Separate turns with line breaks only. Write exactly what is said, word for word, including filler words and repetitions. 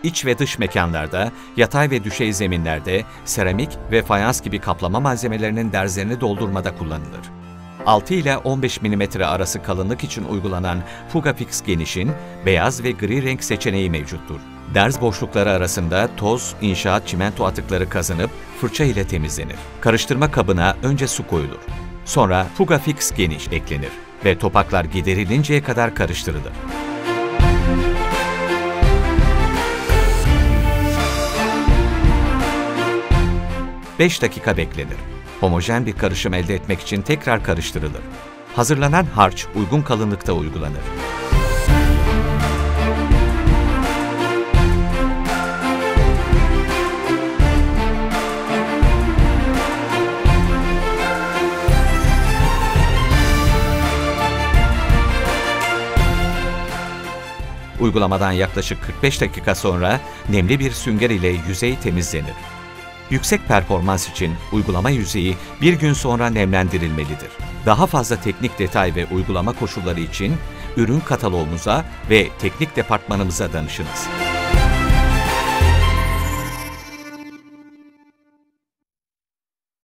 İç ve dış mekanlarda, yatay ve düşey zeminlerde, seramik ve fayans gibi kaplama malzemelerinin derzlerini doldurmada kullanılır. altı ile on beş milimetre arası kalınlık için uygulanan Fugafix Geniş'in beyaz ve gri renk seçeneği mevcuttur. Derz boşlukları arasında toz, inşaat, çimento atıkları kazınıp fırça ile temizlenir. Karıştırma kabına önce su koyulur. Sonra Fugafix Geniş eklenir ve topaklar giderilinceye kadar karıştırılır. beş dakika beklenir. Homojen bir karışım elde etmek için tekrar karıştırılır. Hazırlanan harç uygun kalınlıkta uygulanır. Uygulamadan yaklaşık kırk beş dakika sonra nemli bir sünger ile yüzey temizlenir. Yüksek performans için uygulama yüzeyi bir gün sonra nemlendirilmelidir. Daha fazla teknik detay ve uygulama koşulları için ürün kataloğumuza ve teknik departmanımıza danışınız.